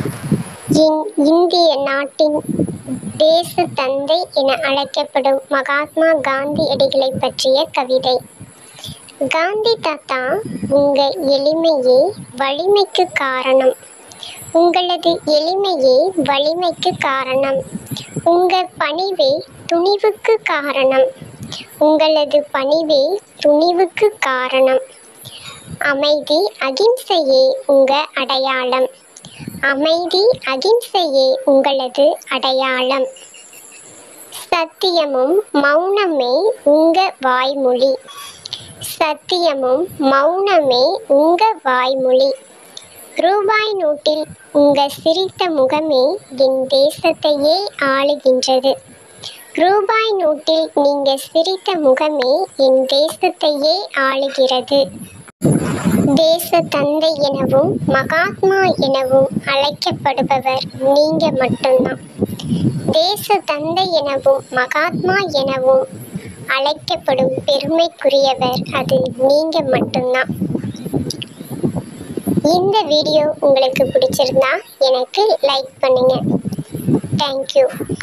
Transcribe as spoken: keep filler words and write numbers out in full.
இந்திய நாட்டின் தேச தந்தை என அழைக்கப்படும் மகாத்மா காந்தியடிகளை பற்றிய கவிதை. காந்தி தாத்தா, உங்க எளிமையே வலிமைக்கு காரணம். உங்களது எளிமையே வலிமைக்கு காரணம். உங்க பணிவே துணிவுக்கு காரணம். உங்களது பணிவே துணிவுக்கு காரணம். அமைதி அகிம்சையே உங்க அடையாளம். அமைதி அகிம்சையே உங்களது அடையாளம். சத்தியமும் மௌனமே உங்க வாய்மொழி. சத்தியமும் மௌனமே உங்க வாய்மொழி. ரூபாய் நோட்டில் உங்க சிரித்த முகமே என் தேசத்தையே ஆளுகின்றது. ரூபாய் நோட்டில் நீங்க சிரித்த முகமே என் தேசத்தையே ஆளுகிறது. தேச தந்தை எனவும் மகாத்மா எனவும் அழைக்கப்படுபவர் நீங்க மட்டும்தான். தேச தந்தை எனவும் மகாத்மா எனவும் அழைக்கப்படும் பெருமைக்குரியவர் அது நீங்க மட்டும்தான். இந்த வீடியோ உங்களுக்கு பிடிச்சிருந்தா எனக்கு லைக் பண்ணுங்க. தேங்க்யூ.